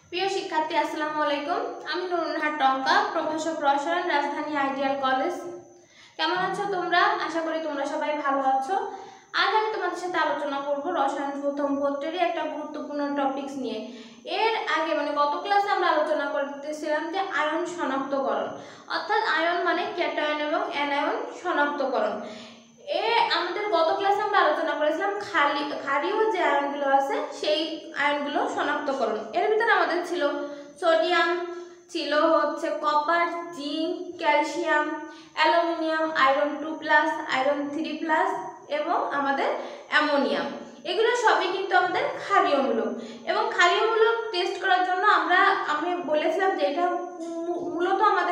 প্রিয় শিক্ষার্থী আসসালামু আলাইকুম। আমি নুরুন্নাহার টঙ্কা, প্রভাষক রসায়ন, রাজধানী আইডিয়াল কলেজ। কেমন আছো তোমরা? আশা করি তোমরা সবাই ভালো আছো। আজ আমি তোমাদের সাথে আলোচনা করব রসায়ন প্রথম পত্রেরই একটা গুরুত্বপূর্ণ টপিকস নিয়ে। এর আগে গত ক্লাসে আমরা আলোচনা করতেছিলাম যে আয়ন শনাক্তকরণ, অর্থাৎ আয়ন মানে ক্যাটায়ন এবং অ্যানায়ন শনাক্তকরণ। আমাদের গত ক্লাসে আমরা আলোচনা করেছিলাম ক্ষারীয় যে আয়নগুলো আছে সেই আয়নগুলো শনাক্তকরণ। এর ভিতরে আমাদের ছিল সোডিয়াম, ছিল copper, zinc, calcium, aluminium, iron 2+, iron 3+ এবং আমাদের অ্যামোনিয়াম। এগুলো সবই কিন্তু আমাদের ক্ষারীয়মূলক। এবং ক্ষারীয়মূলক টেস্ট করার জন্য আমি বলেছিলাম যে এটা মূলত আমাদের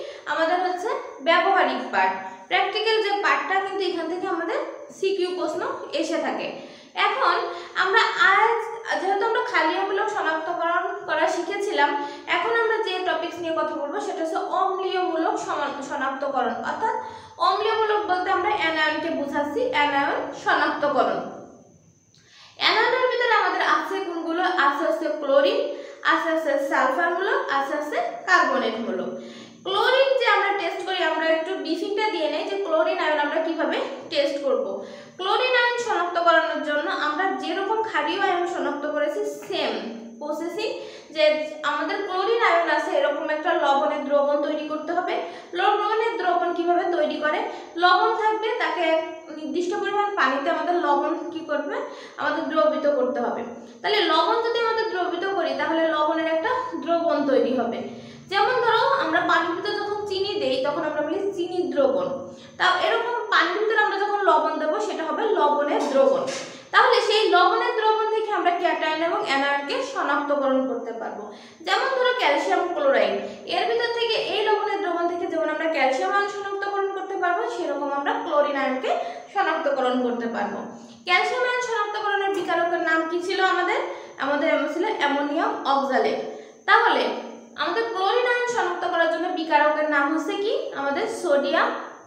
ব্যবহারিক পার্ট, প্র্যাকটিক্যাল যে পার্টটা, কিন্তু এখান থেকে আমাদের সিকিউ প্রশ্ন এসে থাকে। এখন আমরা যেহেতু আমরা ক্ষারীয়মূলক শনাক্তকরণ করা শিখেছিলাম, এখন আমরা যে টপিকস নিয়ে কথা বলবো সেটা হচ্ছে অম্লীয়মূলক শনাক্তকরণ। অর্থাৎ অম্লীয়মূলক বলতে আমরা অ্যানায়নকে বোঝাচ্ছি, অ্যানায়ন শনাক্তকরণ। অ্যানায়নের ভিতরে আমাদের আছে কোনগুলো? আছে ক্লোরিন, আছে সালফারমূলক, আছে কার্বনেটমূলক। ক্লোরিন যে আমরা টেস্ট করি, আমরা একটু ব্রিফিংটা দিয়ে নেই যে ক্লোরিন আয়ন আমরা কিভাবে টেস্ট করব। ক্লোরিন আয়ন শনাক্ত করানোর জন্য আমরা যেরকম ক্ষারীয় আয়ন শনাক্ত করেছি সেম প্রসেসিং, যে আমাদের ক্লোরিন আয়ন আছে এরকম একটা লবণের দ্রবণ তৈরি করতে হবে। লবণের দ্রবণ কিভাবে তৈরি করে? লবণ থাকবে, তাকে নির্দিষ্ট পরিমাণ পানিতে আমাদের লবণ কি করবে? আমাদের দ্রবীত করতে হবে। তাহলে লবণ যদি আমাদের দ্রবীত করি তাহলে লবণের একটা দ্রবণ তৈরি হবে। যেমন ধরো আমরা পানির ভিতরে যখন চিনি দেই তখন আমরা বলি চিনি দ্রবণ। তা এরকম পানির ভিতরে আমরা যখন লবণ দেবো সেটা হবে লবণের দ্রবণ। তাহলে সেই লবণের দ্রবণ থেকে আমরা ক্যাটায়ন এবং অ্যানায়নকে শনাক্তকরণ করতে পারবো। যেমন ধরো ক্যালসিয়াম ক্লোরাইড, এর ভিতর থেকে এই লবণের দ্রবণ থেকে যেমন আমরা ক্যালসিয়াম আয়ন শনাক্তকরণ করতে পারবো, সেরকম আমরা ক্লোরিন আয়নকে শনাক্তকরণ করতে পারবো। ক্যালসিয়াম আয়ন শনাক্তকরণের বিকারকের নাম কি ছিল? আমাদের ছিল অ্যামোনিয়াম অক্সালেট। তাহলে আমাদের ক্লোরিন আয়ন শনাক্ত করার জন্য বিকারকের নাম হচ্ছে কি? আমাদের সোডিয়াম,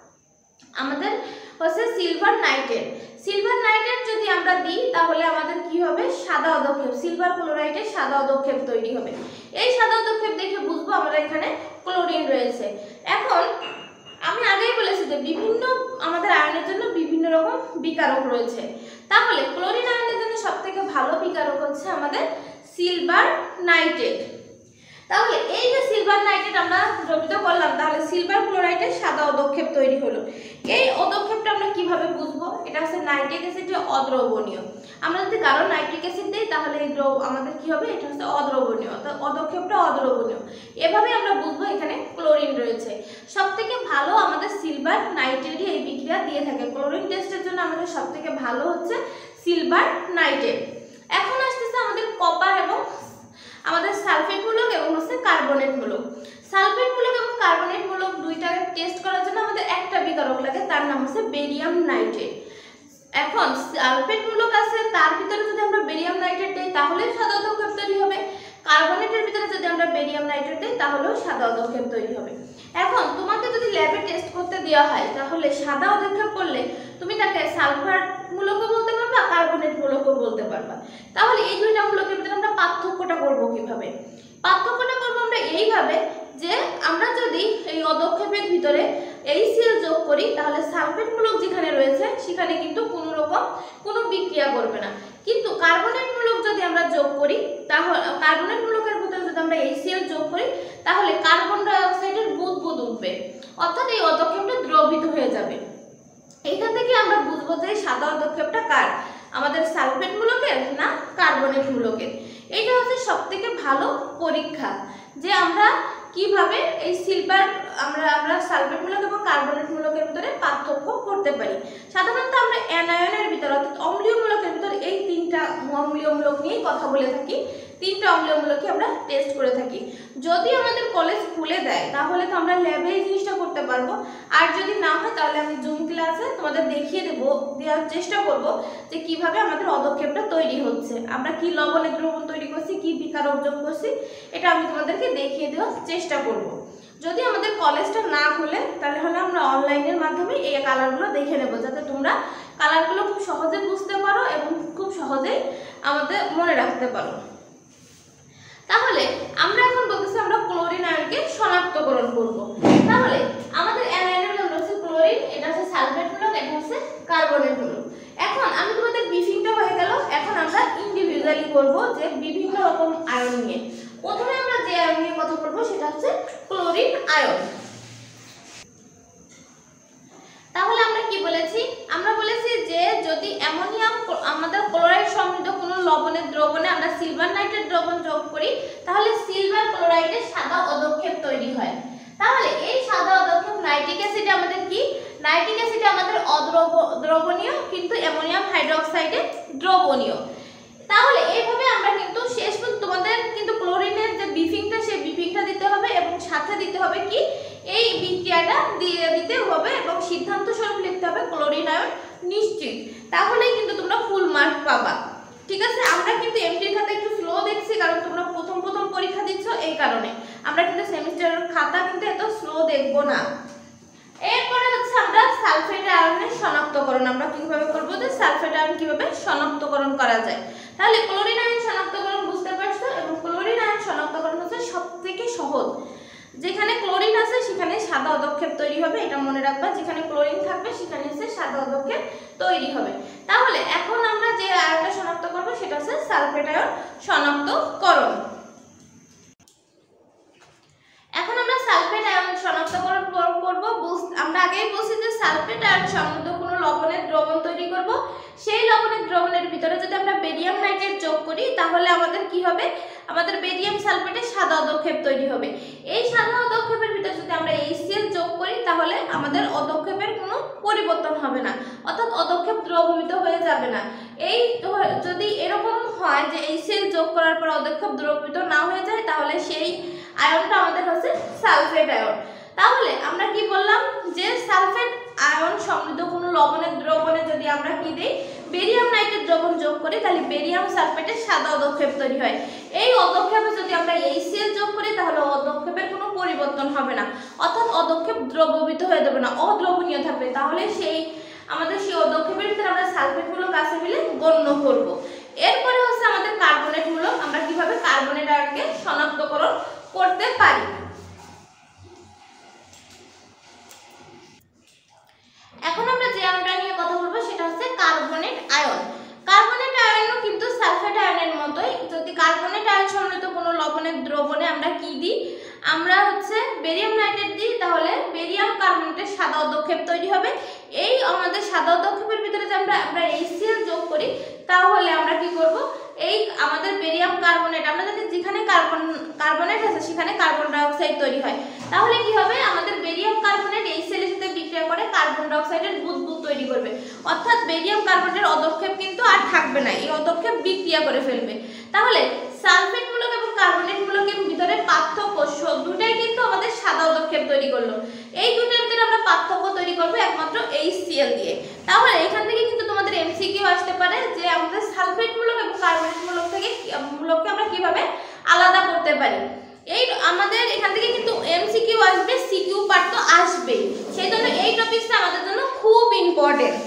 আমাদের সিলভার নাইট্রেট। সিলভার নাইট্রেট যদি আমরা দিই তাহলে আমাদের কি হবে? সাদা অধক্ষেপ, সিলভার ক্লোরাইডের সাদা অধক্ষেপ তৈরি হবে। এই সাদা অধক্ষেপ দেখে বুঝবো আমরা এখানে ক্লোরিন রয়েছে। এখন আমি আগেই বলেছি যে বিভিন্ন আমাদের আয়নের জন্য বিভিন্ন রকম বিকারক রয়েছে। তাহলে ক্লোরিন আয়নের জন্য সবথেকে ভালো বিকারক হচ্ছে আমাদের সিলভার নাইট্রেট। তাহলে এই যে সিলভার নাইট্রেট আমরা দ্রবীত করলাম, তাহলে সিলভার ক্লোরাইডের সাদা অধক্ষেপ তৈরি হলো। এই অধক্ষেপটা আমরা কিভাবে বুঝবো? এটা হচ্ছে নাইট্রিক অ্যাসিডে অদ্রবণীয়। আমরা যদি গাঢ় নাইট্রিক অ্যাসিড দিই তাহলে এই আমাদের কি হবে? এটা হচ্ছে অদ্রবণীয়, অর্থাৎ অধক্ষেপটা অদ্রবণীয়। এভাবে আমরা বুঝবো এখানে ক্লোরিন রয়েছে। সবথেকে ভালো আমাদের সিলভার নাইট্রেটই এই বিক্রিয়া দিয়ে থাকে। ক্লোরিন টেস্টের জন্য আমাদের সবথেকে ভালো হচ্ছে সিলভার নাইট্রেট। এখন আসতেছে আমাদের কপার এবং আমাদের সালফেটমূলক এবং কার্বনেটমূলক। সালফেটমূলক এবং কার্বনেটমূলক দুইটাকে টেস্ট করার জন্য আমাদের একটা বিকারক লাগে, তার নাম হচ্ছে বেরিয়াম নাইট্রেট। এখন সালফেটমূলক আছে, তার ভিতরে যদি আমরা বেরিয়াম নাইট্রেট দিই তাহলে সাদা অধক্ষেপ তৈরি হবে। কার্বনেটের ভিতরে যদি আমরা বেরিয়াম নাইট্রেট দিই তাহলেও সাদা অধক্ষেপ তৈরি হবে। এখন তোমাকে যদি ল্যাবে টেস্ট করতে দেওয়া হয় তাহলে সাদা অধক্ষেপ করলে তুমি তাকে সালফারমূলকও বলতে পারবা, কার্বনেটমূলকও বলতে পারবা। তাহলে এই দুইটা মূলকের ভিতরে আমরা পার্থক্যটা করব কিভাবে? পার্থক্যটা করব আমরা এইভাবে যে আমরা যদি এই অধক্ষেপের ভিতরে HCl যোগ করি তাহলে সালফেটমূলক যেখানে রয়েছে সেখানে কিন্তু কোনো বিক্রিয়া করবে না। কিন্তু কার্বনেটমূলক যদি আমরা যোগ করি তাহলে কার্বনেটমূলকের ভিতরে যদি আমরা HCl যোগ করি তাহলে কার্বন ডাই অক্সাইডের বুদবুদ উঠবে, অর্থাৎ এই অধক্ষেপটা দ্রবীত হয়ে যাবে। এইখান থেকে আমরা বুঝবো যে সাদা অধক্ষেপটা কার? আমাদের সালফেটমূলকের না কার্বনেটমূলকের। এইটা হচ্ছে সবথেকে ভালো পরীক্ষা যে আমরা কিভাবে এই আমরা সালফেটমূলক এবং কার্বনেটমূলকের ভিতরে পার্থক্য করতে পারি। সাধারণত আমরা অ্যানায়নের ভিতরে অর্থাৎ অম্লীয়মূলকের ভিতরে এই তিনটা অম্লীয়মূলক নিয়েই কথা বলে থাকি। তিনটা অম্লীয়মূলকই আমরা টেস্ট করে থাকি। যদি আমাদের কলেজ খুলে দেয় তাহলে তো আমরা ল্যাবে এই জিনিসটা করতে পারবো, আর যদি না হয় তাহলে আমি জুম ক্লাসে তোমাদের দেখিয়ে দেওয়ার চেষ্টা করব যে কিভাবে আমাদের অধক্ষেপটা তৈরি হচ্ছে, আমরা কি লবণের দ্রবণ তৈরি করছি, কি বিকারক যোগ করছি, এটা আমি তোমাদেরকে দেখিয়ে দেওয়ার চেষ্টা করব। যদি আমাদের কলেজটা না খুলে তাহলে আমরা অনলাইনের মাধ্যমে এই কালারগুলো দেখে নেব, যাতে তোমরা কালারগুলো খুব সহজে বুঝতে পারো এবং খুব সহজেই আমাদের মনে রাখতে পারো। তাহলে আমরা এখন বলতেছি আমরা ক্লোরিন আয়নকে শনাক্তকরণ করব। তাহলে আমাদের অ্যানায়নের নাম হচ্ছে ক্লোরিন, এটা হচ্ছে সালফেট মূলক, এটা হচ্ছে কার্বনেট মূলক। এখন আমি তোমাদের ব্রিফিংটা হয়ে গেল, এখন আমরা ইন্ডিভিজুয়ালি করব যে বিভিন্ন রকম আয়ন নিয়ে। প্রথমে আমরা যে আয়ন নিয়ে কথা বলবো সেটা হচ্ছে ক্লোরিন আয়ন। তাহলে আমরা কি বলেছি, আমরা বলেছি যে যদি অ্যামোনিয়াম আমাদের ক্লোরাইড সমৃদ্ধ কোনো লবণের দ্রবণে আমরা সিলভার নাইট্রেট দ্রবণ যোগ করি, তাহলে সিলভার ক্লোরাইডের সাদা অধক্ষেপ তৈরি হয়। তাহলে এই সাদা অধক্ষেপ নাইট্রিক অ্যাসিডে আমাদের কি, নাইট্রিক অ্যাসিডে আমাদের অদ্রবণীয়, কিন্তু অ্যামোনিয়াম হাইড্রোক্সাইডে দ্রবণীয়। তাহলে এইভাবে আমরা কিন্তু শেষ পর্যন্ত তোমাদের কিন্তু ক্লোরিনের যে ব্রিফিংটা, সেই ব্রিফিংটা দিতে হবে এবং সাথে দিতে হবে কি এই বিক্রিয়াটা দিয়ে দিতে হবে এবং সিদ্ধান্ত স্বরূপ লিখতে হবে ক্লোরিন আয়ন নিশ্চিত। তাহলেই কিন্তু তোমরা ফুল মার্ক পাবা। ঠিক আছে, আমরা কিন্তু এমটির খাতা একটু স্লো দেখছি, কারণ তোমরা প্রথম পরীক্ষা দিচ্ছ, এই কারণে আমরা কিন্তু সেমিস্টারের খাতা কিন্তু এত স্লো দেখবো না। এরপরে হচ্ছে আমরা সালফেট আয়নের শনাক্তকরণ আমরা কিভাবে করব, যে সালফেট আয়ন কিভাবে শনাক্তকরণ করা যায়। তাহলে ক্লোরিন আয়ন শনাক্তকরণ বুঝতে পারছো, এবং ক্লোরিন আয়ন শনাক্তকরণ হচ্ছে সবথেকে সহজ। যেখানে ক্লোরিন আছে সেখানে সাদা অধক্ষেপ তৈরি হবে, এটা মনে রাখবা, যেখানে ক্লোরিন থাকবে সেখানে হচ্ছে সাদা অধক্ষেপ তৈরি হবে। তাহলে এখন আমরা যে আয়নটা শনাক্ত করব সেটা হচ্ছে সালফেট আয়ন শনাক্তকরণ। এখন আমরা সালফেট আয়ন শনাক্তকরণ করব। আমরা আগেই বলছি যে সালফেট আয়ন সমৃদ্ধ কোনো লবণের দ্রবণ তৈরি করব। সেই লবণের দ্রবণের ভিতরে যদি আমরা বেরিয়াম নাইট্রেট যোগ করি, তাহলে আমাদের কি হবে, আমাদের বেরিয়াম সালফেটের সাদা অধক্ষেপ তৈরি হবে। এই সাদা অধক্ষেপের ভিতরে যদি আমরা HCl যোগ করি, তাহলে আমাদের অধক্ষেপের কোনো পরিবর্তন হবে না, অর্থাৎ অধক্ষেপ দ্রবীভূত হয়ে যাবে না। এই যদি এরকম হয় যে HCl যোগ করার পর অধক্ষেপ দ্রবীভূত না হয়ে যায়, তাহলে সেই আয়নটা আমাদের হচ্ছে সালফেট আয়ন। তাহলে আমরা কি বললাম, যে সালফেট আয়ন সমৃদ্ধ কোনো লবণের দ্রবণে যদি আমরা কি দেই, বেরিয়াম নাইট্রেট দ্রবণ যোগ করি, তাহলে বেরিয়াম সালফেটের সাদা অধক্ষেপ তৈরি হয়। এই অধক্ষেপে যদি আমরা HCl যোগ করি, তাহলে অধক্ষেপের কোনো পরিবর্তন হবে না, অর্থাৎ অধক্ষেপ দ্রবীভূত হয়ে যাবে না, অদ্রবণীয় থাকবে। তাহলে আমাদের সেই অধক্ষেপের ভিতরে আমরা সালফেট মূলক আছে বলে গণ্য করব। এরপরে হচ্ছে আমাদের কার্বনেট মূলক, আমরা কিভাবে কার্বনেট আয়নকে শনাক্তকরণ করতে পারি। এখন আমরা যে আয়নটা নিয়ে কথা বলবো সেটা হচ্ছে কার্বনেট আয়ন। কার্বনেট আয়নও কিন্তু সালফেট আয়নের মতোই। যদি কার্বনেট আয়ন সমৃদ্ধ কোনো লবণের দ্রবণে আমরা কি দিই, আমরা হচ্ছে বেরিয়াম নাইট্রেট দিই, তাহলে বেরিয়াম কার্বনেটের সাদা অধক্ষেপ তৈরি হবে। এই আমাদের সাদা অধক্ষেপের ভিতরে যে আমরা HCl যোগ করি, তাহলে আমরা কি করব, এই আমাদের বেরিয়াম কার্বনেট, আমরা জানি যেখানে কার্বনেট আছে সেখানে কার্বন ডাই অক্সাইড তৈরি হয়। তাহলে কি হবে, আমাদের বেরিয়াম কার্বনেট HCl এর সাথে বিক্রিয়া করে কার্বন ডাই অক্সাইডের বুদবুদ তৈরি করবে, অর্থাৎ বেরিয়াম কার্বনেটের অধক্ষেপ কিন্তু আর থাকবে না, এই অধক্ষেপ বিক্রিয়া করে ফেলবে। তাহলে সালফেট মূলক এবং কার্বনেট মূলকের ভিতরে পার্থক্য, দুটাই কিন্তু আমাদের সাদা অধক্ষেপ তৈরি করলো। এই দুটোর ভিতরে আমরা পার্থক্য তৈরি করব একমাত্র HCl দিয়ে। তাহলে এখান থেকে কিন্তু তোমাদের MCQ আসতে পারে যে আমাদের সালফেট মূলক এবং কার্বনেট মূলককে আমরা কিভাবে আলাদা করতে পারি। এই আমাদের এখান থেকে কিন্তু MCQ আসবে, CQ পার্ট তো আসবে, সেই জন্য এই টপিকটা আমাদের জন্য খুব ইম্পর্টেন্ট।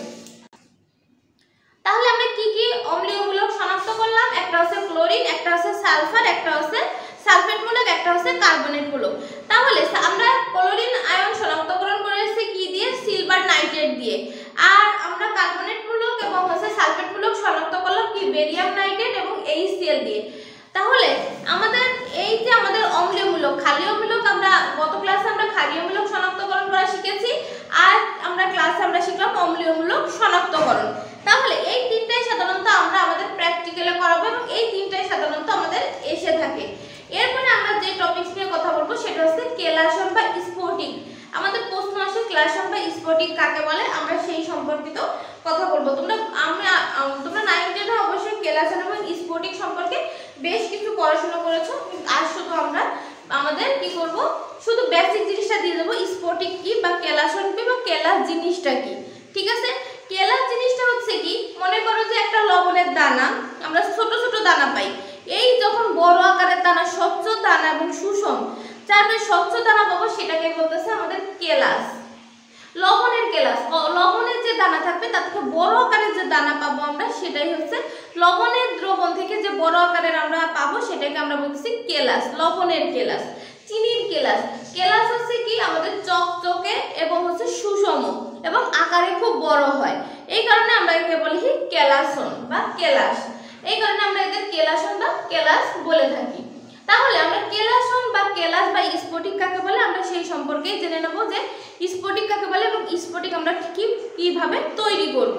তাহলে আমরা কি কি অম্লীয় মূলক শনাক্ত করলাম, একটা হচ্ছে ক্লোরিন, একটা হচ্ছে সালফার, একটা হচ্ছে সালফেট মূলক, একটা হচ্ছে কার্বনেট মূলক। তাহলে আমরা ক্লোরিন আয়ন শনাক্তকরণ করেছি কি দিয়ে, সিলভার নাইট্রেট দিয়ে। আর আমরা কার্বনেট মূলক এবং হচ্ছে সালফেট মূলক শনাক্ত করলাম কি, বেরিয়াম নাইট্রেট এবং HCl দিয়ে। তাহলে আমাদের এই যে আমাদের অম্লীয় মূলক, ক্ষারীয় মূলক, আমরা গত ক্লাসে আমরা ক্ষারীয় মূলক শনাক্তকরণ করা শিখেছি, আর আমরা ক্লাসে আমরা শিখলাম অম্লীয় মূলক শনাক্তকরণ। তাহলে এই তিনটাই সাধারণত আমরা আমাদের প্র্যাকটিক্যালে করাবো এবং এই তিনটাই সাধারণত আমাদের এসে থাকে। এরপরে আমরা যে টপিকস নিয়ে কথা বলবো সেটা হচ্ছে কেলাসন বা স্ফটিক। আমাদের প্রশ্ন আসে কেলাসন বা স্ফটিক কাকে বলে, আমরা সেই সম্পর্কিত কথা বলবো। তোমরা 9 10 অবশ্যই কেলাসন এবং স্ফটিক সম্পর্কে বেশ কিছু পড়াশোনা করেছো, আর শুধু আমরা আমাদের কি করব, শুধু বেসিক জিনিসটা দিয়ে দেবো, স্ফটিক কি বা কেলাসন কি বা কেলাস জিনিসটা কি। ঠিক আছে, কেলাস জিনিসটা হচ্ছে কি, মনে করো যে একটা লবণের দানা, আমরা ছোট ছোট দানা পাই, এই যখন বড় আকারের দানা, স্বচ্ছ দানা এবং সুষম চারটে স্বচ্ছ দানা পাবো, সেটাকে বলতেছে আমাদের কেলাস, লবণের কেলাস। লবণের যে দানা থাকবে তার থেকে বড় আকারের যে দানা পাবো আমরা, সেটাই হচ্ছে লবণের দ্রবণ থেকে যে বড় আকারের আমরা পাবো, সেটাই সেটাকে আমরা বলতেছি কেলাস, লবণের কেলাস, চিনির কেলাস। কেলাস হচ্ছে কি আমাদের চকচকে এবং হচ্ছে সুষম এবং আকারে খুব বড় হয়, এই কারণে আমরা একে বলি কেলাসন বা কেলাস। এই কারণে আমরা এদের কেলাসন বা কেলাস বলে থাকি। তাহলে আমরা কেলাসন বা কেলাস বা স্ফটিক কাকে বলে আমরা সেই সম্পর্কে জেনে নেব যে স্ফটিক কাকে বলে এবং স্ফটিক আমরা কিভাবে তৈরি করব।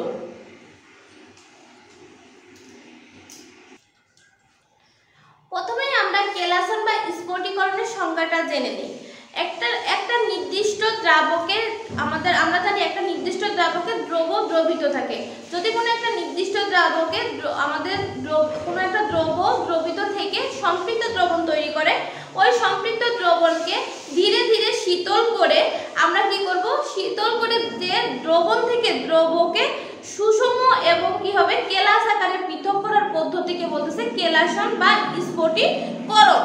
প্রথমেই আমরা কেলাসন বা স্ফটিকরণের সংজ্ঞাটা জেনে নিই। একটা নির্দিষ্ট দ্রাবকে আমরা জানি একটা নির্দিষ্ট দ্রাবকে দ্রবিত থাকে। যদি কোনো একটা নির্দিষ্ট দ্রাবকে কোনো একটা দ্রবিত থেকে সম্পৃক্ত দ্রবণ তৈরি করে, ওই সম্পৃক্ত দ্রবণকে ধীরে ধীরে শীতল করে আমরা কি করব, শীতল করে যে দ্রবণ থেকে দ্রবকে সুষম এবং কি হবে কেলাস আকারে পৃথক করার পদ্ধতিকে বলতেছে কেলাসন বা স্ফটিককরণ।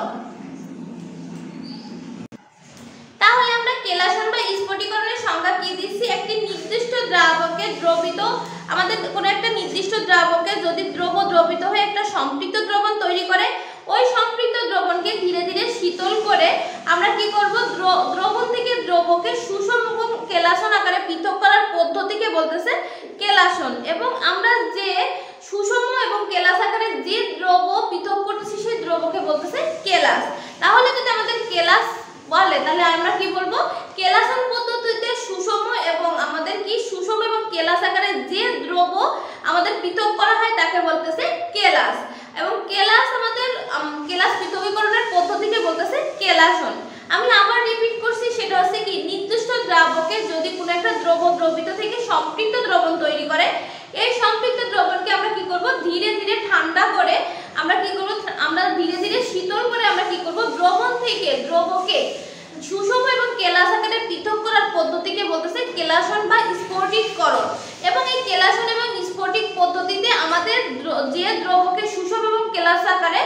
তাহলে আমরা কেলাসন বা স্ফটিকরণের সংজ্ঞা কি দিচ্ছি, একটি নির্দিষ্ট দ্রাবকে আমাদের কোনো একটা নির্দিষ্ট দ্রাবকে যদি দ্রবিত হয়ে একটা সম্পৃক্ত দ্রবণ তৈরি করে, ওই সম্পৃক্ত দ্রবণকে ধীরে ধীরে শীতল করে আমরা কি করব, দ্রবণ থেকে দ্রবকে সুষম এবং কেলাসন আকারে পৃথক করার পদ্ধতিকে বলতেছে কেলাসন। এবং আমরা যে সুষম এবং কেলাস আকারে যে দ্রব পৃথক করতেছি সেই দ্রবকে বলতেছে কেলাস। তাহলে যদি আমাদের কেলাস বলে তাহলে আমরা কি বলবো, কেলাসন পদ্ধতিতে সুষম এবং আমাদের কি সুষম এবং কেলাস আকারে যে দ্রব আমাদের পৃথক করা হয় তাকে বলতেছে কেলাস। এবং কেলাস আমাদের কেলাস পৃথকীকরণের পদ্ধতিকে বলতেছে কেলাসন। আমি আবার রিপিট করছি, সেটা হচ্ছে কি নির্দিষ্ট দ্রাবকে যদি কোনো একটা দ্রবিত থেকে সম্পৃক্ত দ্রবণ তৈরি করে, এই সম্পৃক্ত দ্রবণকে আমরা কি করব, ধীরে ধীরে ঠান্ডা করে আমরা কি করব, আমরা ধীরে ধীরে শীতল করে আমরা কি করব, দ্রবণ থেকে দ্রবকে সুষম এবং কেলাস আকারে পৃথক করার পদ্ধতিকে বলতেছে কেলাসন বা স্ফটিককরণ। এবং এই কেলাসন এবং স্ফটিক পদ্ধতিতে আমাদের যে দ্রবকে সুষম এবং কেলাস আকারে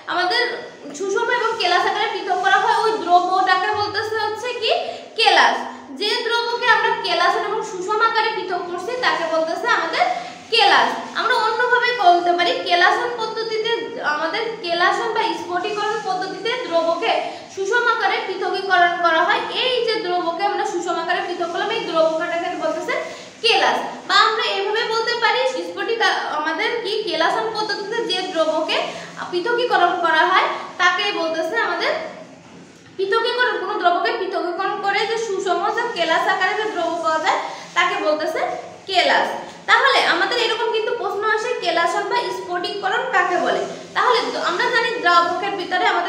পৃথক করা হয়, ওই দ্রবটাকে বলতেছে হচ্ছে কি কেলাস। যে দ্রবকে আমরা কেলাসন এবং সুষম আকারে পৃথক করছি তাকে বলতেছে আমাদের কেলাস। আমরা অন্যভাবে বলতে পারি, কেলাসন পদ্ধতিতে আমাদের কেলাসন বা স্ফটিকরণ পদ্ধতিতে দ্রবকে সুষম আকারে পৃথকীকরণ করা হয়। এই যে দ্রবকে আমরা সুষম আকারে পৃথক করলাম, এই দ্রবকটাকে বলতেছে কেলাস। বা আমরা এভাবে বলতে পারি, স্ফটিক আমাদের কি কেলাসন পদ্ধতিতে যে দ্রবকে পৃথকীকরণ করা হয় তাকে বলতেছে আমাদের পৃথকীকরণ। কোনো দ্রবকে পৃথকীকরণ করে যে সুষম যে কেলাস আকারে যে দ্রব পাওয়া যায় তাকে বলতেছে কেলাস। তাহলে আমাদের এরকম কিন্তু প্রশ্ন আসে, কেলাসন বা স্ফটিককরণ কাকে বলে। তাহলে আমরা জানি দ্রাবকের ভিতরে আমাদের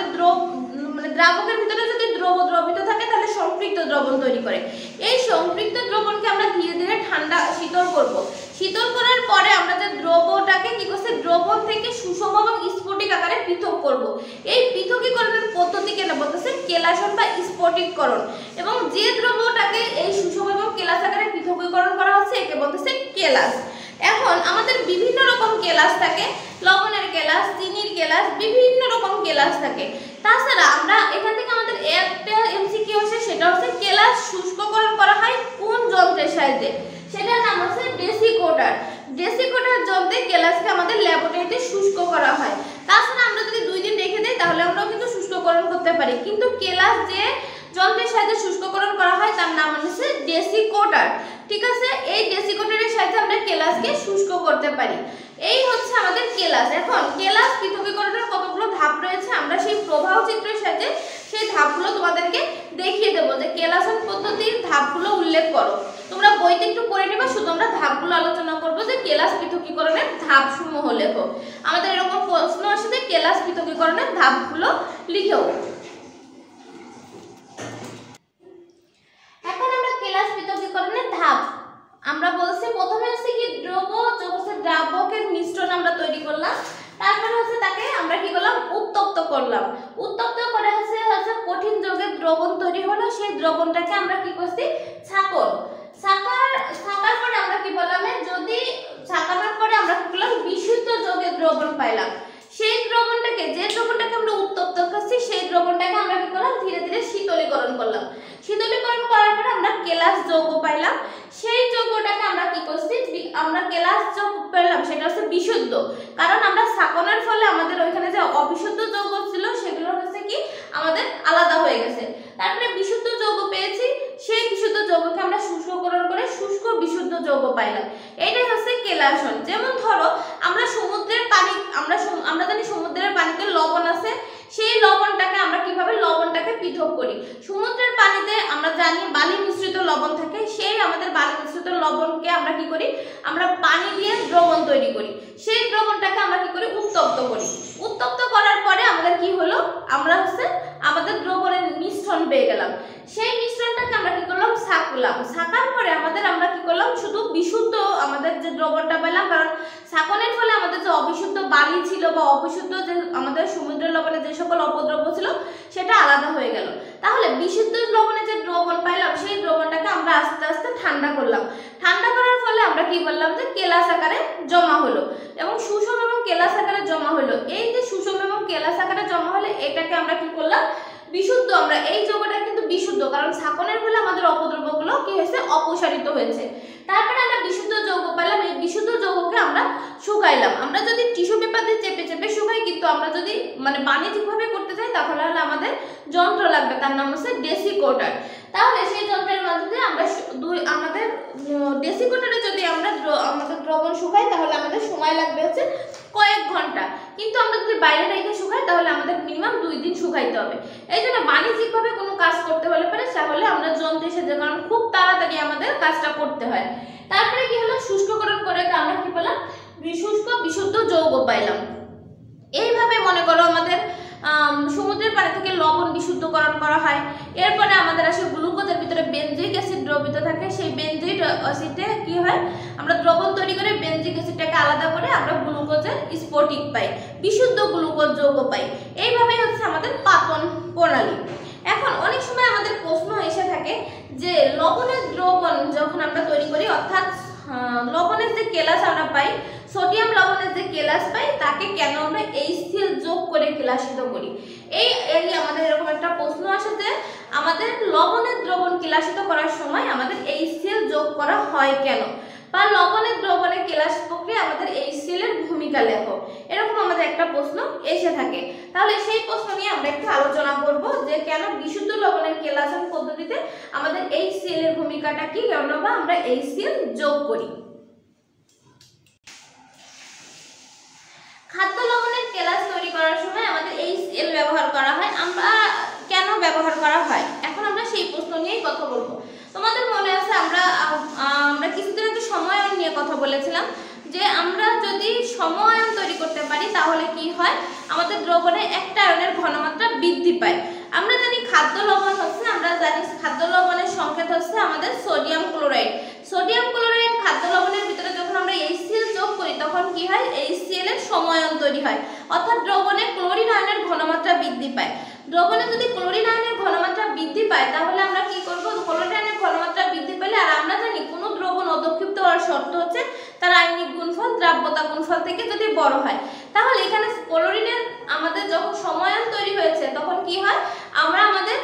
দ্রাবকের ভিতরে যদি দ্রবিত থাকে তাহলে সম্পৃক্ত দ্রবণ তৈরি করে। এই সম্পৃক্ত দ্রবণকে আমরা ধীরে ধীরে শীতল করব। শীতল করার পরে আমরা যে দ্রবটাকে কি করছে, দ্রবণ থেকে সুষম এবং স্ফটিক আকারে পৃথক করব। এই পৃথকীকরণের পদ্ধতিকে বলতেছে কেলাসন বা স্ফটিককরণ। এবং যে দ্রবটাকে এই সুষম এবং কেলাস আকারে পৃথকীকরণ করা হচ্ছে একে বলতেছে কেলাস। এখন আমাদের বিভিন্ন রকম কেলাস থাকে, লবণের কেলাস, চিনির কেলাস, বিভিন্ন রকম কেলাস থাকে। তাছাড়া আমরা এখান থেকে আমাদের একটা এমসিকিউ আছে, সেটা হচ্ছে কেলাস শুষ্ককরণ করা হয় কোন যন্ত্রের সাহায্যে, সেটার নাম হচ্ছে ডেসিকোডার। ডেসিকোডার যন্ত্রে কেলাসকে আমাদের ল্যাবরেটরিতে শুষ্ক করা হয়। তাছাড়া আমরা যদি 2 দিন রেখে দেই তাহলে আমরাও কিন্তু শুষ্ককরণ করতে পারি, কিন্তু কেলাস যে যন্ত্রের সাহায্যে শুষ্ককরণ করা হয় তার নাম হচ্ছে ডেসিকোডার। ঠিক আছে, এই ডেসিকোডারের সাহায্যে আমরা কেলাসকে শুষ্ক করতে পারি। এই হচ্ছে আমাদের কেলাস। এখন কেলাস পৃথকীকরণের কতগুলো ধাপ রয়েছে, আমরা সেই প্রবাহ চিত্রের সাহায্যে সেই ধাপগুলো তোমাদেরকে দেখিয়ে দেবো যে কেলাসন পদ্ধতির ধাপগুলো উল্লেখ করো। তোমরা বইতে একটু পড়ে নেবা, শুধু আমরা ধাপগুলো আলোচনা করবো যে কেলাস পৃথকীকরণের ধাপসমূহ লেখো। আমাদের এরকম প্রশ্ন আসে যে কেলাস পৃথকীকরণের ধাপগুলো লিখেও। এখন আমরা কেলাস পৃথকীকরণের ধাপ আমরা বলছি, প্রথমে হচ্ছে কি দ্রাবকের মিশ্রণ আমরা তৈরি করলাম। তারপরে হচ্ছে তাকে আমরা কি করলাম, উত্তপ্ত করলাম। উত্তপ্ত করে হচ্ছে কঠিন যৌগের দ্রবণ তৈরি হলো। সেই দ্রবণটাকে আমরা কি করছি, ছাকার পরে আমরা কি বললাম, যদি ছাকানোর পরে আমরা কি করলাম, বিশুদ্ধ যৌগের দ্রবণ পাইলাম। সেই দ্রবণটাকে আমরা উত্তপ্ত করছি, সেই দ্রবণটাকে আমরা কি করলাম, ধীরে ধীরে শীতলীকরণ করলাম। শীতলীকরণ করার পরে আমরা কেলাস যৌগ পাইলাম। সেই যৌগটাকে আমরা কি করছি, আমরা কেলাস যৌগ পেলাম, সেটা হচ্ছে বিশুদ্ধ। কারণ আমরা ছাকানোর ফলে আমাদের ওইখানে যে অবিশুদ্ধ যৌগ ছিল পানি মিশ্রিত লবণকে আমরা কি করি, আমরা পানি দিয়ে দ্রবণ তৈরি করি। সেই দ্রবণটাকে আমরা কি করি, উত্তপ্ত করি। উত্তপ্ত করার পরে আমাদের কি হলো, আমরা আমাদের দ্রবণের মিশ্রণ পেয়ে গেলাম। সেই মিশ্রণটাকে আমরা কি করলাম, ছাঁকলাম। ছাঁকার পরে আমরা কি করলাম, শুধু বিশুদ্ধ আমাদের যে দ্রবণটা পেলাম, কারণ ছাঁকনের ফলে আমাদের যে অবিশুদ্ধ বালি ছিল বা অবিশুদ্ধ যে আমাদের সমুদ্রের লবণে যে সকল অপদ্রব্য ছিল সেটা আলাদা হয়ে গেল। তাহলে বিশুদ্ধ লবণে যে দ্রবণ পাইলাম সেই দ্রবণটাকে আমরা আস্তে আস্তে ঠান্ডা করলাম। ঠান্ডা করার ফলে আমরা কি বললাম, যে কেলাস আকারে জমা হলো এবং সুষম এবং কেলাস আকারে জমা হলো। এই যে সুষম এবং কেলাস আকারে জমা হলে এটাকে আমরা কি করলাম, বিশুদ্ধ। আমরা এই যৌগটা কিন্তু বিশুদ্ধ, কারণ ছাঁকনের ফলে আমাদের অপদ্রব্যগুলো কি হয়েছে, অপসারিত হয়েছে। তারপরে আমরা বিশুদ্ধ যৌগ পেলাম। এই বিশুদ্ধ যৌগকে আমরা শুকাইলাম। আমরা যদি টিস্যু পেপার দিয়ে চেপে চেপে শুকাই, কিন্তু আমরা যদি মানে বাণিজ্যিকভাবে করতে চাই তাহলে আমাদের যন্ত্র লাগবে, তার নাম হচ্ছে ডেসিকোটার। তাহলে সেই যন্ত্রের মাধ্যমে আমরা আমাদের ডেসিকোটারে যদি আমরা আমাদের দ্রবণ শুকাই তাহলে আমাদের সময় লাগবে হচ্ছে কয়েক ঘন্টা। কিন্তু আমরা যদি বাইরে রেখে শুকাই তাহলে আমাদের মিনিমাম 2 দিন শুকাইতে হবে। এই জন্য বাণিজ্যিকভাবে কোনো কাজ করতে হলে তাহলে আমরা যন্ত্রে সেজে, কারণ খুব তাড়াতাড়ি আমাদের কাজটা করতে হয়। তারপরে কি হলো, শুষ্ককরণ করে আমরা কি পেলাম, শুষ্ক বিশুদ্ধ যৌগ পাইলাম। এইভাবে মনে করো আমাদের সমুদ্রের পানি থেকে লবণ বিশুদ্ধকরণ করা হয়। এরপরে আমাদের আসে গ্লুকোজের ভিতরে বেনজিক অ্যাসিড দ্রবীভূত থাকে। সেই বেনজিক অ্যাসিডে কি হয়, আমরা দ্রবণ তৈরি করে বেনজিক অ্যাসিডটাকে আলাদা করে আমরা গ্লুকোজের স্ফটিক পাই, বিশুদ্ধ গ্লুকোজ যৌগ পাই। এইভাবেই হচ্ছে আমাদের পাতন প্রণালী। এখন অনেক সময় আমাদের প্রশ্ন এসে থাকে যে লবণের দ্রবণ যখন আমরা তৈরি করি, অর্থাৎ লবণের যে কেলাস আমরা পাই, সোডিয়াম লবণের যে কেলাস পাই, তাকে কেন আমরা HCl যোগ করে কেলাসিত করি। এই আমাদের এরকম একটা প্রশ্ন আসে যে আমাদের লবণের দ্রবণ কেলাসিত করার সময় আমাদের HCl যোগ করা হয় কেন, বা লবণের দ্রবণে কেলাস প্রক্রিয়া আমাদের HCl এর ভূমিকা লেখো, এরকম আমাদের একটা প্রশ্ন এসে থাকে। তাহলে সেই প্রশ্ন নিয়ে আমরা একটু আলোচনা করব যে কেন বিশুদ্ধ লবণের কেলাসন পদ্ধতিতে আমাদের HCl এর ভূমিকাটা কি, কেন বা আমরা HCl যোগ করি। খাদ্য লবণের কেলাস তৈরি করার সময় আমাদের HCl ব্যবহার করা হয়। আমরা কেন ব্যবহার করা হয়, এখন আমরা সেই প্রশ্ন নিয়েই কথা বলবো। তোমাদের মনে আছে আমরা কিছুদিন আগে সময়ন নিয়ে কথা বলেছিলাম যে আমরা যদি সময়ন তৈরি করতে পারি তাহলে কি হয়, আমাদের দ্রবণে একটা আয়নের ঘনমাত্রা বৃদ্ধি পায়। আমরা জানি খাদ্য লবণ হচ্ছে, আমরা জানি খাদ্য লবণের সংকেত হচ্ছে আমাদের সোডিয়াম ক্লোরাইড। সোডিয়াম ক্লোরাইড খাদ্য লবণের ভিতরে যখন আমরা HCl যোগ করি তখন কি হয়, HCl এর সময়ন তৈরি হয়, অর্থাৎ দ্রবণে ক্লোরিন আয়নের ঘনমাত্রা বৃদ্ধি পায়। দ্রবণে যদি ক্লোরিন আয়নের ঘনমাত্রা বৃদ্ধি পায় তাহলে আমরা কি করব, ক্লোরিন আয়নের ঘনমাত্রা বৃদ্ধি পেলে, আর আমরা জানি কোন দ্রবণ অদক্ষিপ্ত হওয়ার শর্ত হচ্ছে তার আয়নিক গুণফল দ্রাব্যতা গুণফল থেকে যদি বড় হয়। তাহলে এখানে ক্লোরিনের আমাদের যখন সময়ন তৈরি হয়েছে তখন কি হয়, আমরা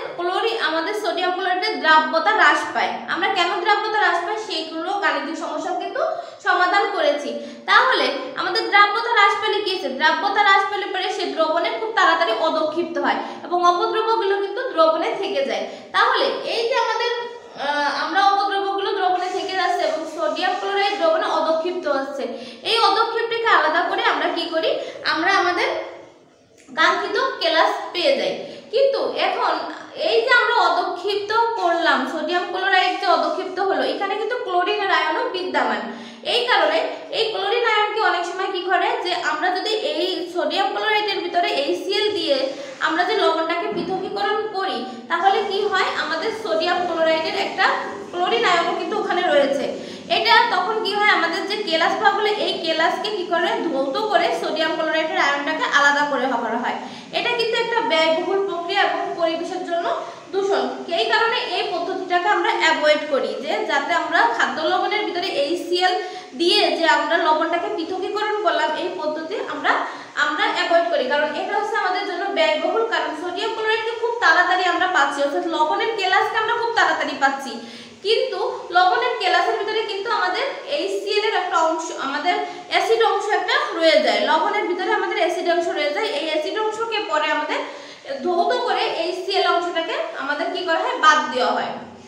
আমাদের সোডিয়াম ক্লোরাইডের দ্রাব্যতা হ্রাস পায়। আমরা কেন দ্রাব্যতা হ্রাস পাই সেইগুলো গাণিতিক সমস্যা কিন্তু সমাধান করেছি। তাহলে আমাদের দ্রাব্যতা হ্রাস পেলে কি হচ্ছে, দ্রাব্যতা হ্রাস পেলে পরে সে দ্রবণে খুব তাড়াতাড়ি অদক্ষিপ্ত হয় এবং অপদ্রব্যগুলো কিন্তু দ্রবণে থেকে যায়। তাহলে এই যে আমাদের আমরা অপদ্রব্যগুলো দ্রবণে থেকে যাচ্ছে এবং সোডিয়াম ক্লোরাইড দ্রবণে অদক্ষিপ্ত হচ্ছে, এই অদক্ষিপ্তকে আলাদা করে আমরা কি করি, আমরা আমাদের কাঙ্ক্ষিত কেলাস পেয়ে যাই। কিন্তু এখন এই যে আমরা অদক্ষিপ্ত করলাম, সোডিয়াম ক্লোরাইড যে অদক্ষিপ্ত হলো, এখানে কিন্তু ক্লোরিনের আয়নও বিদ্যমান। এই কারণে এই ক্লোরিন আয়নকে অনেক সময় কি করে, যে আমরা যদি এই সোডিয়াম ক্লোরাইডের ভিতরে HCl দিয়ে আমরা যে লবণটাকে পৃথকীকরণ করি তাহলে কি হয়, আমাদের সোডিয়াম ক্লোরাইডের একটা ক্লোরিন আয়নও কিন্তু ওখানে রয়েছে। এটা তখন কি হয়, আমাদের যে কেলাস পাওয়া গেলে এই কেলাসকে কি করে, ধৌত করে সোডিয়াম ক্লোরাইডের আয়নটাকে আলাদা করে করা হয়। এটা কিন্তু একটা ব্যয়বহুল প্রক্রিয়া এবং পরিবেশের জন্য দূষণ। এই কারণে এই পদ্ধতিটাকে আমরা অ্যাভয়েড করি, যে যাতে আমরা খাদ্য লবণের ভিতরে HCl দিয়ে যে আমরা লবণটাকে পৃথকীকরণ করলাম, এই পদ্ধতি আমরা অ্যাভয়েড করি, কারণ এটা হচ্ছে আমাদের জন্য ব্যয়বহুল। কারণ সোডিয়াম ক্লোরাইডকে খুব তাড়াতাড়ি আমরা পাচ্ছি, অর্থাৎ লবণের কেলাসকে আমরা খুব তাড়াতাড়ি পাচ্ছি, কিন্তু লবণের কেলাসের ভিতরে কিন্তু আমাদের HCl এর একটা অংশ, আমাদের অ্যাসিড অংশ একটা রয়ে যায়। লবণের ভিতরে আমাদের অ্যাসিড অংশ রয়ে যায়, এই অ্যাসিড অংশকে পরে আমাদের ধৌত করে HCl অংশটাকে আমাদের কি করা হয়, বাদ দেওয়া হয়।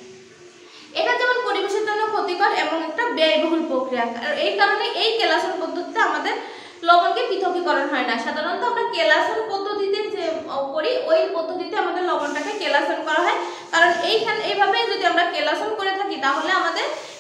এটা যেমন পরিবেশের জন্য ক্ষতিকর এবং একটা ব্যয়বহুল প্রক্রিয়া। এই কারণে এই কেলাসন পদ্ধতিতে আমাদের লবণকে পৃথকীকরণ হয় না। সাধারণত আমরা কেলাসন পদ্ধতিতে যে করি ওই পদ্ধতিতে আমাদের লবণটাকে কেলাসন করা হয়, কারণ এইভাবে যদি আমরা কেলাসন করে থাকি তাহলে আমাদের